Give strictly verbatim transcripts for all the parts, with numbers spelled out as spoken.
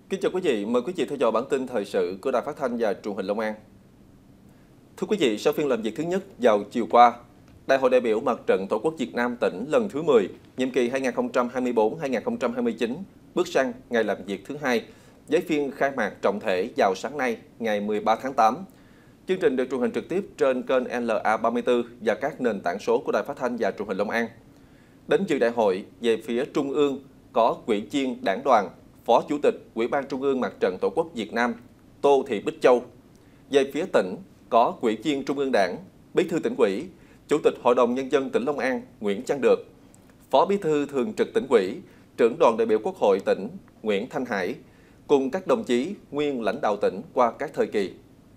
Kính chào quý vị, mời quý vị theo dõi bản tin thời sự của Đài Phát thanh và Truyền hình Long An. Thưa quý vị, sau phiên làm việc thứ nhất vào chiều qua, Đại hội đại biểu Mặt trận Tổ quốc Việt Nam tỉnh lần thứ mười, nhiệm kỳ hai nghìn không trăm hai mươi tư đến hai nghìn không trăm hai mươi chín, bước sang ngày làm việc thứ hai, với phiên khai mạc trọng thể vào sáng nay, ngày mười ba tháng tám. Chương trình được truyền hình trực tiếp trên kênh L A ba mươi tư và các nền tảng số của Đài Phát thanh và Truyền hình Long An. Đến dự đại hội, về phía Trung ương có Ủy viên Đảng đoàn, Phó Chủ tịch Ủy ban Trung ương Mặt trận Tổ quốc Việt Nam Tô Thị Bích Châu. Về phía tỉnh có Ủy viên Trung ương Đảng, Bí thư Tỉnh ủy, Chủ tịch Hội đồng Nhân dân tỉnh Long An Nguyễn Văn Được, Phó Bí thư Thường trực Tỉnh ủy, Trưởng đoàn đại biểu Quốc hội tỉnh Nguyễn Thanh Hải, cùng các đồng chí nguyên lãnh đạo tỉnh qua các thời kỳ.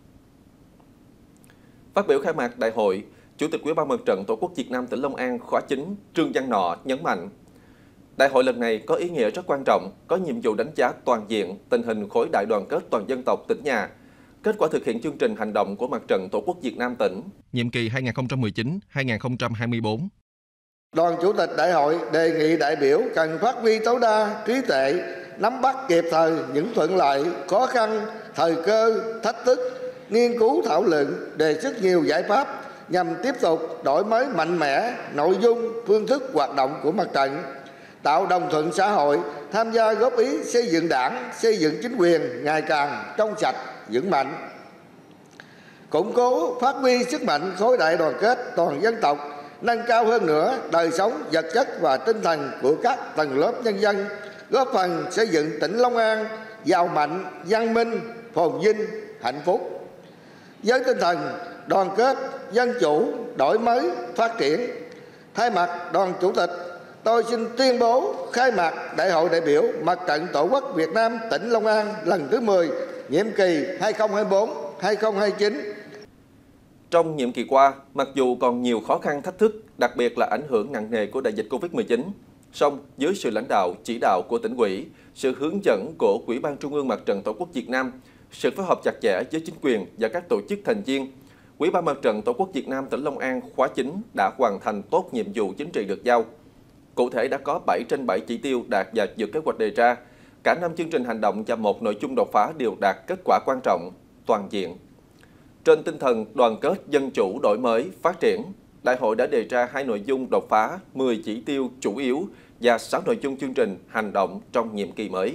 Phát biểu khai mạc đại hội, Chủ tịch Ủy ban Mặt trận Tổ quốc Việt Nam tỉnh Long An khóa chín Trương Văn Nọ nhấn mạnh, đại hội lần này có ý nghĩa rất quan trọng, có nhiệm vụ đánh giá toàn diện tình hình khối đại đoàn kết toàn dân tộc tỉnh nhà, kết quả thực hiện chương trình hành động của Mặt trận Tổ quốc Việt Nam tỉnh, nhiệm kỳ hai nghìn không trăm mười chín đến hai nghìn không trăm hai mươi tư. Đoàn Chủ tịch đại hội đề nghị đại biểu cần phát huy tối đa trí tuệ, nắm bắt kịp thời những thuận lợi, khó khăn, thời cơ, thách thức, nghiên cứu thảo luận, đề xuất nhiều giải pháp nhằm tiếp tục đổi mới mạnh mẽ nội dung, phương thức hoạt động của mặt trận, tạo đồng thuận xã hội, tham gia góp ý xây dựng đảng, xây dựng chính quyền ngày càng trong sạch, vững mạnh, củng cố, phát huy sức mạnh khối đại đoàn kết toàn dân tộc, nâng cao hơn nữa đời sống vật chất và tinh thần của các tầng lớp nhân dân, góp phần xây dựng tỉnh Long An giàu mạnh, văn minh, phồn vinh, hạnh phúc. Với tinh thần đoàn kết, dân chủ, đổi mới, phát triển, thay mặt Đoàn Chủ tịch, tôi xin tuyên bố khai mạc Đại hội đại biểu Mặt trận Tổ quốc Việt Nam tỉnh Long An lần thứ mười, nhiệm kỳ hai nghìn không trăm hai mươi tư đến hai nghìn không trăm hai mươi chín. Trong nhiệm kỳ qua, mặc dù còn nhiều khó khăn thách thức, đặc biệt là ảnh hưởng nặng nề của đại dịch Covid mười chín, song dưới sự lãnh đạo, chỉ đạo của tỉnh ủy, sự hướng dẫn của Ủy ban Trung ương Mặt trận Tổ quốc Việt Nam, sự phối hợp chặt chẽ với chính quyền và các tổ chức thành viên, Ủy ban Mặt trận Tổ quốc Việt Nam tỉnh Long An khóa chín đã hoàn thành tốt nhiệm vụ chính trị được giao. Cụ thể đã có bảy trên bảy chỉ tiêu đạt và vượt kế hoạch đề ra, cả năm chương trình hành động và một nội dung đột phá đều đạt kết quả quan trọng, toàn diện. Trên tinh thần đoàn kết, dân chủ, đổi mới, phát triển, đại hội đã đề ra hai nội dung đột phá, mười chỉ tiêu chủ yếu và sáu nội dung chương trình hành động trong nhiệm kỳ mới.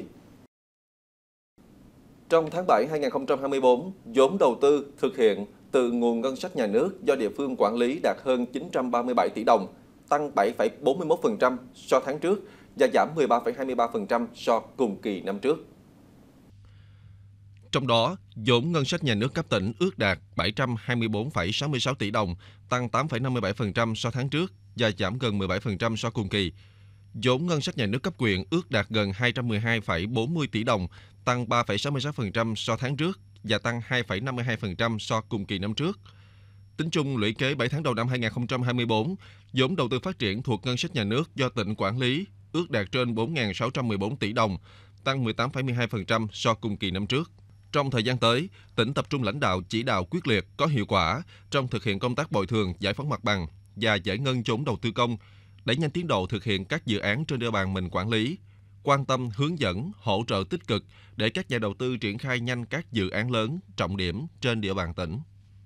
Trong tháng bảy năm hai nghìn không trăm hai mươi tư, vốn đầu tư thực hiện từ nguồn ngân sách nhà nước do địa phương quản lý đạt hơn chín trăm ba mươi bảy tỷ đồng, tăng bảy phẩy bốn mươi mốt phần trăm so tháng trước và giảm mười ba phẩy hai mươi ba phần trăm so cùng kỳ năm trước. Trong đó, vốn ngân sách nhà nước cấp tỉnh ước đạt bảy trăm hai mươi tư phẩy sáu mươi sáu tỷ đồng, tăng tám phẩy năm mươi bảy phần trăm so tháng trước và giảm gần mười bảy phần trăm so cùng kỳ. Vốn ngân sách nhà nước cấp huyện ước đạt gần hai trăm mười hai phẩy bốn mươi tỷ đồng, tăng ba phẩy sáu mươi sáu phần trăm so tháng trước và tăng hai phẩy năm mươi hai phần trăm so cùng kỳ năm trước. Tính chung lũy kế bảy tháng đầu năm hai nghìn không trăm hai mươi tư, vốn đầu tư phát triển thuộc ngân sách nhà nước do tỉnh quản lý ước đạt trên bốn nghìn sáu trăm mười bốn tỷ đồng, tăng mười tám phẩy mười hai phần trăm so cùng kỳ năm trước. Trong thời gian tới, tỉnh tập trung lãnh đạo chỉ đạo quyết liệt, có hiệu quả trong thực hiện công tác bồi thường, giải phóng mặt bằng và giải ngân vốn đầu tư công, đẩy nhanh tiến độ thực hiện các dự án trên địa bàn mình quản lý, quan tâm hướng dẫn, hỗ trợ tích cực để các nhà đầu tư triển khai nhanh các dự án lớn, trọng điểm trên địa bàn tỉnh.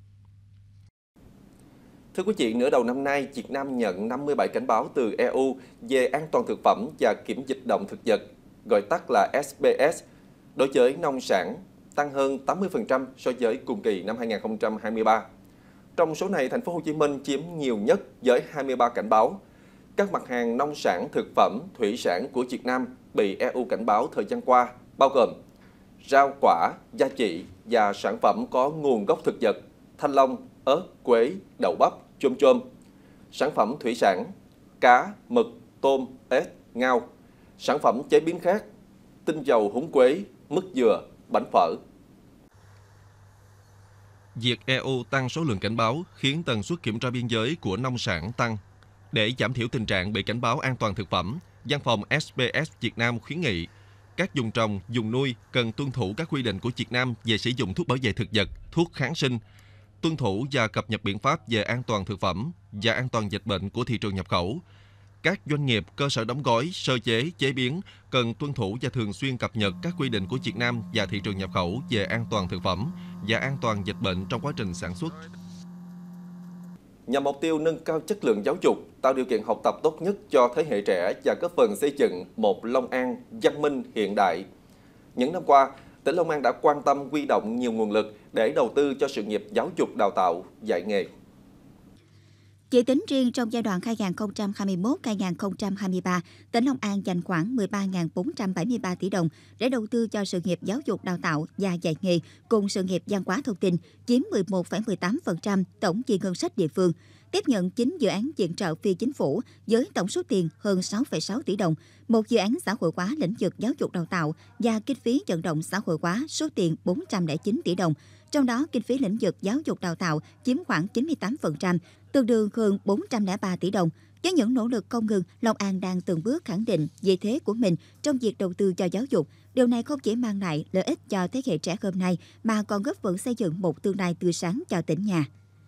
Thưa quý vị, nửa đầu năm nay, Việt Nam nhận năm mươi bảy cảnh báo từ E U về an toàn thực phẩm và kiểm dịch động thực vật, gọi tắt là S B S, đối với nông sản, tăng hơn tám mươi phần trăm so với cùng kỳ năm hai nghìn không trăm hai mươi ba. Trong số này, thành phố Hồ Chí Minh chiếm nhiều nhất với hai mươi ba cảnh báo. Các mặt hàng nông sản, thực phẩm, thủy sản của Việt Nam bị E U cảnh báo thời gian qua, bao gồm rau quả, gia vị và sản phẩm có nguồn gốc thực vật, thanh long, ớt, quế, đậu bắp, chôm chôm, sản phẩm thủy sản, cá, mực, tôm, ếch, ngao, sản phẩm chế biến khác, tinh dầu húng quế, mứt dừa, bánh phở. Việc E U tăng số lượng cảnh báo khiến tần suất kiểm tra biên giới của nông sản tăng. Để giảm thiểu tình trạng bị cảnh báo an toàn thực phẩm, Văn phòng S B S Việt Nam khuyến nghị các vùng trồng, vùng nuôi cần tuân thủ các quy định của Việt Nam về sử dụng thuốc bảo vệ thực vật, thuốc kháng sinh, tuân thủ và cập nhật biện pháp về an toàn thực phẩm và an toàn dịch bệnh của thị trường nhập khẩu, Các doanh nghiệp, cơ sở đóng gói, sơ chế, chế biến cần tuân thủ và thường xuyên cập nhật các quy định của Việt Nam và thị trường nhập khẩu về an toàn thực phẩm và an toàn dịch bệnh trong quá trình sản xuất. Nhằm mục tiêu nâng cao chất lượng giáo dục, tạo điều kiện học tập tốt nhất cho thế hệ trẻ và góp phần xây dựng một Long An văn minh hiện đại. Những năm qua, tỉnh Long An đã quan tâm huy động nhiều nguồn lực để đầu tư cho sự nghiệp giáo dục đào tạo, dạy nghề. Chỉ tính riêng trong giai đoạn hai nghìn không trăm hai mươi mốt đến hai nghìn không trăm hai mươi ba, tỉnh Long An dành khoảng mười ba nghìn bốn trăm bảy mươi ba tỷ đồng để đầu tư cho sự nghiệp giáo dục đào tạo và dạy nghề cùng sự nghiệp văn hóa thông tin, chiếm mười một phẩy mười tám phần trăm tổng chi ngân sách địa phương. Tiếp nhận chín dự án viện trợ phi chính phủ với tổng số tiền hơn sáu phẩy sáu tỷ đồng, một dự án xã hội hóa lĩnh vực giáo dục đào tạo và kinh phí vận động xã hội hóa số tiền bốn trăm lẻ chín tỷ đồng. Trong đó, kinh phí lĩnh vực giáo dục đào tạo chiếm khoảng chín mươi tám phần trăm, tương đương hơn bốn trăm lẻ ba tỷ đồng. Với những nỗ lực không ngừng, Long An đang từng bước khẳng định vị thế của mình trong việc đầu tư cho giáo dục. Điều này không chỉ mang lại lợi ích cho thế hệ trẻ hôm nay, mà còn góp phần xây dựng một tương lai tươi sáng cho tỉnh nhà.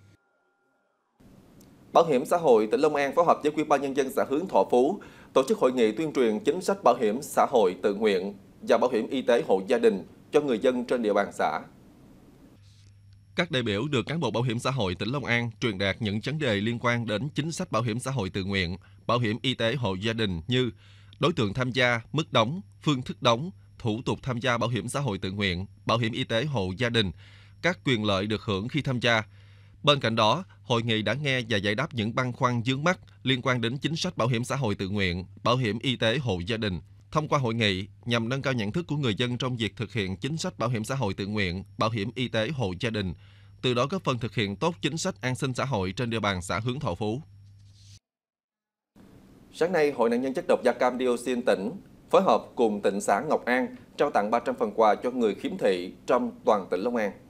Bảo hiểm xã hội tỉnh Long An phối hợp với Ủy ban Nhân dân xã Hướng Thọ Phú tổ chức hội nghị tuyên truyền chính sách bảo hiểm xã hội tự nguyện và bảo hiểm y tế hộ gia đình cho người dân trên địa bàn xã. Các đại biểu được cán bộ Bảo hiểm xã hội tỉnh Long An truyền đạt những vấn đề liên quan đến chính sách bảo hiểm xã hội tự nguyện, bảo hiểm y tế hộ gia đình như đối tượng tham gia, mức đóng, phương thức đóng, thủ tục tham gia bảo hiểm xã hội tự nguyện, bảo hiểm y tế hộ gia đình, các quyền lợi được hưởng khi tham gia. Bên cạnh đó, hội nghị đã nghe và giải đáp những băn khoăn vướng mắc liên quan đến chính sách bảo hiểm xã hội tự nguyện, bảo hiểm y tế hộ gia đình. Thông qua hội nghị, nhằm nâng cao nhận thức của người dân trong việc thực hiện chính sách bảo hiểm xã hội tự nguyện, bảo hiểm y tế hộ gia đình, từ đó góp phần thực hiện tốt chính sách an sinh xã hội trên địa bàn xã Hướng Thọ Phú. Sáng nay, Hội nạn nhân chất độc da cam dioxin tỉnh phối hợp cùng tỉnh xã Ngọc An trao tặng ba trăm phần quà cho người khiếm thị trong toàn tỉnh Long An.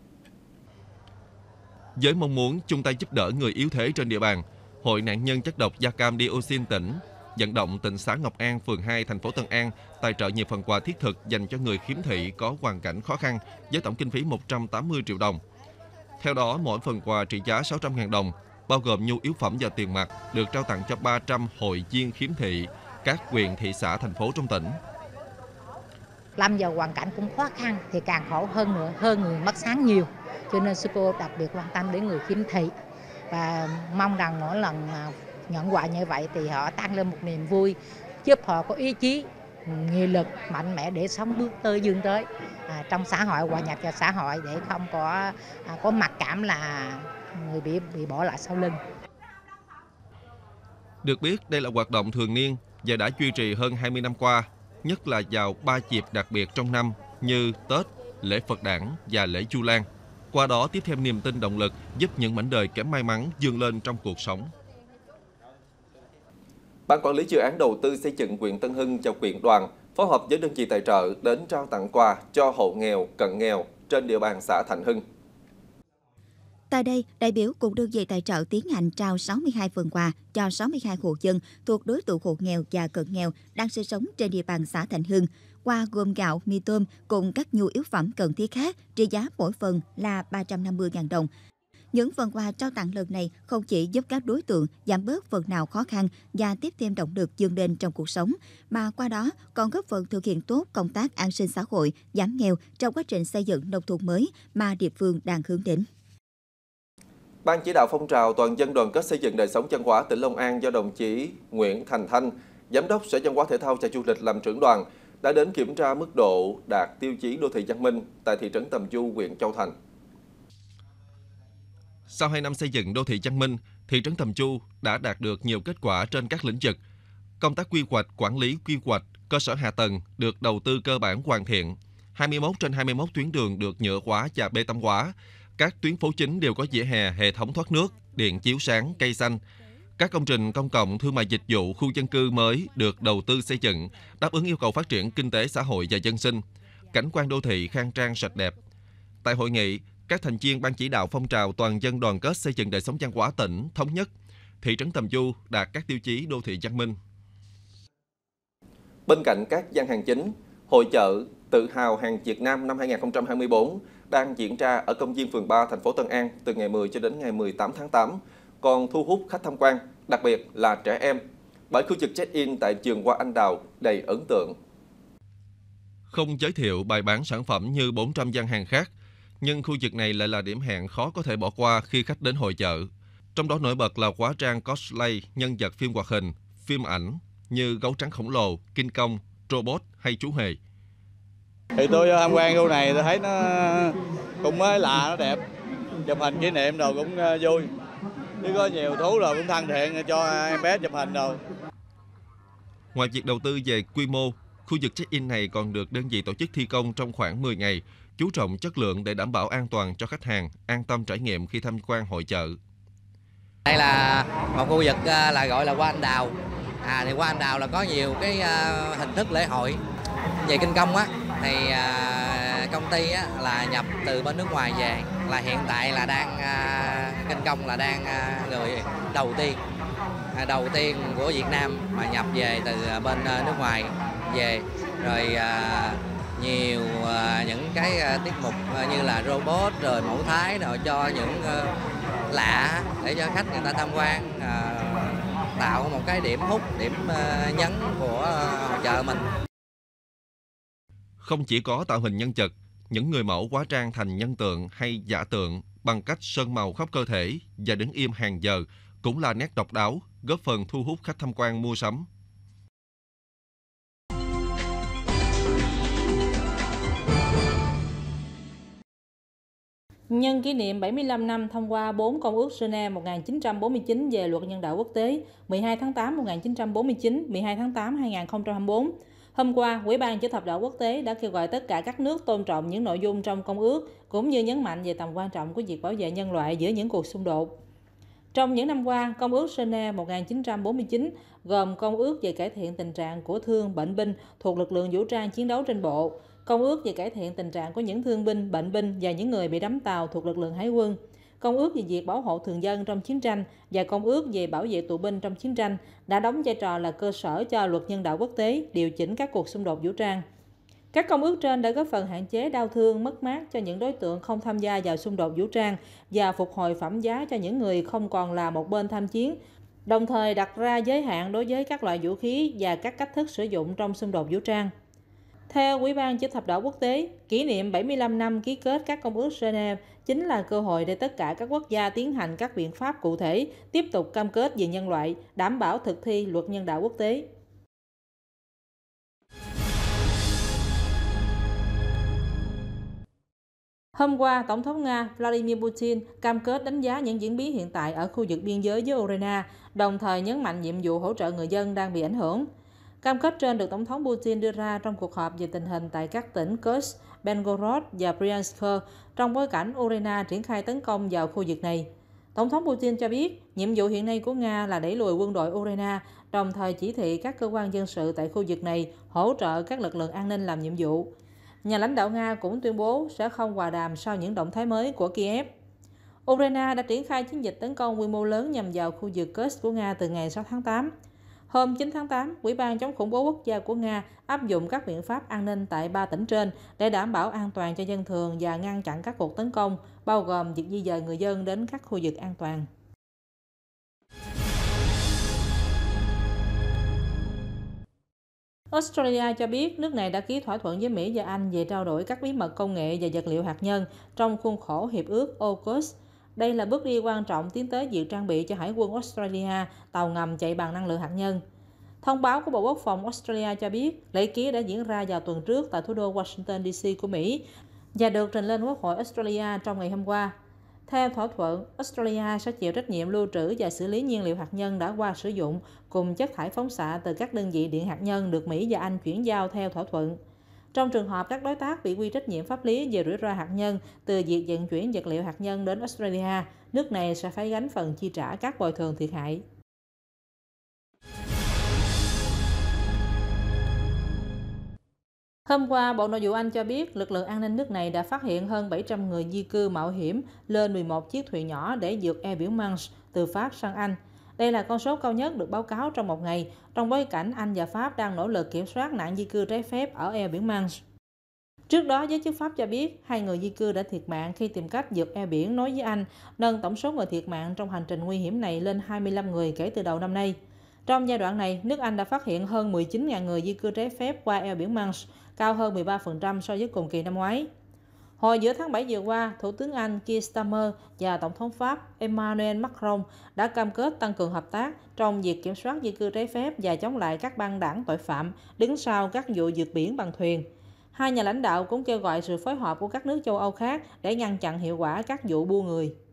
Với mong muốn chung tay giúp đỡ người yếu thế trên địa bàn, Hội nạn nhân chất độc da cam dioxin tỉnh vận động tỉnh xã Ngọc An, phường hai, thành phố Tân An tài trợ nhiều phần quà thiết thực dành cho người khiếm thị có hoàn cảnh khó khăn với tổng kinh phí một trăm tám mươi triệu đồng. Theo đó, mỗi phần quà trị giá sáu trăm nghìn đồng, bao gồm nhu yếu phẩm và tiền mặt, được trao tặng cho ba trăm hội viên khiếm thị, các huyện, thị xã, thành phố trong tỉnh. Lâm vào hoàn cảnh cũng khó khăn thì càng khổ hơn nữa, hơn người mất sáng nhiều. Cho nên sư cô đặc biệt quan tâm đến người khiếm thị và mong rằng mỗi lần nhận quà như vậy thì họ tăng lên một niềm vui, giúp họ có ý chí, nghị lực mạnh mẽ để sống bước tới dương tới à, trong xã hội, hòa nhập vào xã hội để không có à, có mặc cảm là người bị bị bỏ lại sau lưng. Được biết, đây là hoạt động thường niên và đã duy trì hơn hai mươi năm qua, nhất là vào ba dịp đặc biệt trong năm như Tết, lễ Phật Đản và lễ Vu Lan. Qua đó tiếp thêm niềm tin, động lực giúp những mảnh đời kém may mắn vươn lên trong cuộc sống. Ban quản lý dự án đầu tư xây dựng huyện Tân Hưng và huyện Đoàn phối hợp với đơn vị tài trợ đến trao tặng quà cho hộ nghèo, cận nghèo trên địa bàn xã Thạnh Hưng. Tại đây, đại biểu cùng đơn vị tài trợ tiến hành trao sáu mươi hai phần quà cho sáu mươi hai hộ dân thuộc đối tượng hộ nghèo và cận nghèo đang sinh sống trên địa bàn xã Thạnh Hưng. Quà gồm gạo, mì tôm cùng các nhu yếu phẩm cần thiết khác, trị giá mỗi phần là ba trăm năm mươi nghìn đồng. Những phần quà trao tặng lần này không chỉ giúp các đối tượng giảm bớt phần nào khó khăn và tiếp thêm động lực vươn lên trong cuộc sống, mà qua đó còn góp phần thực hiện tốt công tác an sinh xã hội, giảm nghèo trong quá trình xây dựng nông thôn mới mà địa phương đang hướng đến. Ban chỉ đạo phong trào toàn dân đoàn kết xây dựng đời sống văn hóa tỉnh Long An do đồng chí Nguyễn Thành Thanh, Giám đốc Sở Văn hóa Thể thao và Du lịch làm trưởng đoàn, đã đến kiểm tra mức độ đạt tiêu chí đô thị văn minh tại thị trấn Tầm Du, huyện Châu Thành. Sau hai năm xây dựng đô thị văn minh, thị trấn Tầm Du đã đạt được nhiều kết quả trên các lĩnh vực. Công tác quy hoạch, quản lý quy hoạch, cơ sở hạ tầng được đầu tư cơ bản hoàn thiện. hai mươi mốt trên hai mươi mốt tuyến đường được nhựa hóa và bê tông hóa. Các tuyến phố chính đều có vỉa hè, hệ thống thoát nước, điện chiếu sáng, cây xanh. Các công trình công cộng, thương mại dịch vụ, khu dân cư mới được đầu tư xây dựng, đáp ứng yêu cầu phát triển kinh tế xã hội và dân sinh. Cảnh quan đô thị khang trang sạch đẹp. Tại hội nghị, các thành viên Ban chỉ đạo phong trào toàn dân đoàn kết xây dựng đời sống văn hóa tỉnh thống nhất thị trấn Tầm Du đạt các tiêu chí đô thị văn minh. Bên cạnh các gian hàng chính, hội chợ Tự hào hàng Việt Nam năm hai nghìn không trăm hai mươi tư đang diễn ra ở công viên phường ba, thành phố Tân An từ ngày mười cho đến ngày mười tám tháng tám, còn thu hút khách tham quan, đặc biệt là trẻ em. Bởi khu vực check-in tại vườn hoa anh đào đầy ấn tượng. Không giới thiệu bày bán sản phẩm như bốn trăm gian hàng khác, nhưng khu vực này lại là điểm hẹn khó có thể bỏ qua khi khách đến hội chợ. Trong đó nổi bật là hóa trang cosplay nhân vật phim hoạt hình, phim ảnh như gấu trắng khổng lồ, King Kong, robot hay chú hề. Thì tôi tham quan khu này tôi thấy nó cũng mới lạ, nó đẹp, chụp hình kỷ niệm đồ cũng vui. Chứ có nhiều thú rồi cũng thân thiện cho em bé chụp hình đồ. Ngoài việc đầu tư về quy mô, khu vực check-in này còn được đơn vị tổ chức thi công trong khoảng mười ngày, chú trọng chất lượng để đảm bảo an toàn cho khách hàng, an tâm trải nghiệm khi tham quan hội chợ. Đây là một khu vực là gọi là hoa anh đào. À, thì hoa anh đào là có nhiều cái uh, hình thức lễ hội. Về King Kong á, thì uh, công ty á, là nhập từ bên nước ngoài về, là hiện tại là đang uh, King Kong là đang uh, người đầu tiên uh, đầu tiên của Việt Nam mà nhập về từ bên uh, nước ngoài về, rồi uh, nhiều uh, những cái uh, tiết mục uh, như là robot rồi mẫu thái rồi cho những uh, lạ để cho khách người ta tham quan, uh, tạo một cái điểm hút, điểm uh, nhấn của uh, hội chợ mình. Không chỉ có tạo hình nhân vật, những người mẫu hóa trang thành nhân tượng hay giả tượng bằng cách sơn màu khắp cơ thể và đứng im hàng giờ cũng là nét độc đáo, góp phần thu hút khách tham quan mua sắm. Nhân kỷ niệm bảy mươi lăm năm thông qua bốn Công ước Geneva một nghìn chín trăm bốn mươi chín về luật nhân đạo quốc tế mười hai tháng tám năm một nghìn chín trăm bốn mươi chín, mười hai tháng tám năm hai nghìn không trăm hai mươi tư, hôm qua, Ủy ban Chữ thập đỏ quốc tế đã kêu gọi tất cả các nước tôn trọng những nội dung trong Công ước, cũng như nhấn mạnh về tầm quan trọng của việc bảo vệ nhân loại giữa những cuộc xung đột. Trong những năm qua, Công ước Geneva một nghìn chín trăm bốn mươi chín gồm Công ước về cải thiện tình trạng của thương bệnh binh thuộc lực lượng vũ trang chiến đấu trên bộ, Công ước về cải thiện tình trạng của những thương binh, bệnh binh và những người bị đắm tàu thuộc lực lượng hải quân, Công ước về việc bảo hộ thường dân trong chiến tranh và Công ước về bảo vệ tù binh trong chiến tranh đã đóng vai trò là cơ sở cho luật nhân đạo quốc tế điều chỉnh các cuộc xung đột vũ trang. Các công ước trên đã góp phần hạn chế đau thương, mất mát cho những đối tượng không tham gia vào xung đột vũ trang và phục hồi phẩm giá cho những người không còn là một bên tham chiến, đồng thời đặt ra giới hạn đối với các loại vũ khí và các cách thức sử dụng trong xung đột vũ trang. Theo Ủy ban Chữ thập đỏ quốc tế, kỷ niệm bảy mươi lăm năm ký kết các công ước Geneva chính là cơ hội để tất cả các quốc gia tiến hành các biện pháp cụ thể, tiếp tục cam kết về nhân loại, đảm bảo thực thi luật nhân đạo quốc tế. Hôm qua, Tổng thống Nga Vladimir Putin cam kết đánh giá những diễn biến hiện tại ở khu vực biên giới với Ukraine, đồng thời nhấn mạnh nhiệm vụ hỗ trợ người dân đang bị ảnh hưởng. Cam kết trên được Tổng thống Putin đưa ra trong cuộc họp về tình hình tại các tỉnh Kursk, Belgorod và Bryansk trong bối cảnh Ukraine triển khai tấn công vào khu vực này. Tổng thống Putin cho biết, nhiệm vụ hiện nay của Nga là đẩy lùi quân đội Ukraine, đồng thời chỉ thị các cơ quan dân sự tại khu vực này hỗ trợ các lực lượng an ninh làm nhiệm vụ. Nhà lãnh đạo Nga cũng tuyên bố sẽ không hòa đàm sau những động thái mới của Kiev. Ukraine đã triển khai chiến dịch tấn công quy mô lớn nhằm vào khu vực Kursk của Nga từ ngày sáu tháng tám. Hôm chín tháng tám, Ủy ban chống khủng bố quốc gia của Nga áp dụng các biện pháp an ninh tại ba tỉnh trên để đảm bảo an toàn cho dân thường và ngăn chặn các cuộc tấn công, bao gồm việc di dời người dân đến các khu vực an toàn. Australia cho biết nước này đã ký thỏa thuận với Mỹ và Anh về trao đổi các bí mật công nghệ và vật liệu hạt nhân trong khuôn khổ Hiệp ước AUKUS. Đây là bước đi quan trọng tiến tới việc trang bị cho Hải quân Australia tàu ngầm chạy bằng năng lượng hạt nhân. Thông báo của Bộ Quốc phòng Australia cho biết lễ ký đã diễn ra vào tuần trước tại thủ đô Washington đê xê của Mỹ và được trình lên Quốc hội Australia trong ngày hôm qua. Theo thỏa thuận, Australia sẽ chịu trách nhiệm lưu trữ và xử lý nhiên liệu hạt nhân đã qua sử dụng cùng chất thải phóng xạ từ các đơn vị điện hạt nhân được Mỹ và Anh chuyển giao theo thỏa thuận. Trong trường hợp các đối tác bị quy trách nhiệm pháp lý về rủi ro hạt nhân từ việc vận chuyển vật liệu hạt nhân đến Australia, nước này sẽ phải gánh phần chi trả các bồi thường thiệt hại. Hôm qua, Bộ Nội vụ Anh cho biết lực lượng an ninh nước này đã phát hiện hơn bảy trăm người di cư mạo hiểm lên mười một chiếc thuyền nhỏ để vượt eo biển Manche từ Pháp sang Anh. Đây là con số cao nhất được báo cáo trong một ngày, trong bối cảnh Anh và Pháp đang nỗ lực kiểm soát nạn di cư trái phép ở eo biển Manche. Trước đó, giới chức Pháp cho biết hai người di cư đã thiệt mạng khi tìm cách vượt eo biển nối với Anh, nâng tổng số người thiệt mạng trong hành trình nguy hiểm này lên hai mươi lăm người kể từ đầu năm nay. Trong giai đoạn này, nước Anh đã phát hiện hơn mười chín nghìn người di cư trái phép qua eo biển Manx, cao hơn mười ba phần trăm so với cùng kỳ năm ngoái. Hồi giữa tháng bảy vừa qua, Thủ tướng Anh Keir Starmer và Tổng thống Pháp Emmanuel Macron đã cam kết tăng cường hợp tác trong việc kiểm soát di cư trái phép và chống lại các băng đảng tội phạm đứng sau các vụ vượt biển bằng thuyền. Hai nhà lãnh đạo cũng kêu gọi sự phối hợp của các nước châu Âu khác để ngăn chặn hiệu quả các vụ buôn người.